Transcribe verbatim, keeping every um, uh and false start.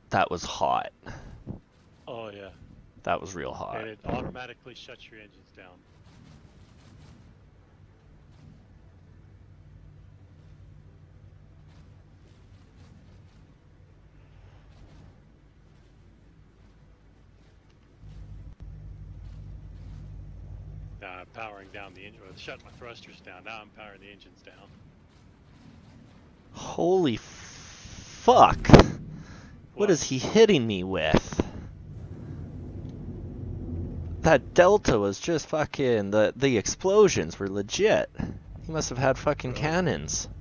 That was hot. Oh yeah. That was real hot. And it automatically shuts your engines down. Now I'm powering down the engine, or shut my thrusters down. Now I'm powering the engines down. Holy fuck! What, what is he hitting me with? That Delta was just fucking... The, the explosions were legit. He must have had fucking Really? cannons.